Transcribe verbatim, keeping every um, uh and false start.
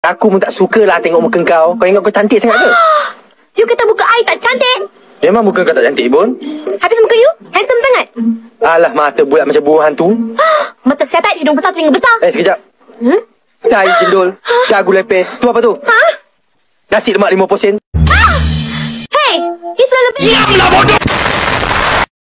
Aku pun tak sukalah tengok muka kau. Kau ingat kau cantik sangat ke? You kata muka I tak cantik? Memang muka kau tak cantik pun. Habis muka you handsome sangat. Alah, mata bulat macam buah hantu. Mata setat, hidung besar, telinga besar. Eh, sekejap. Hmm? Tai cendol, dagu lepeh. Tu apa tu? Ha? Nasi lemak lima puluh sen. Hey, ini sudah lebih. Diamlah bodoh!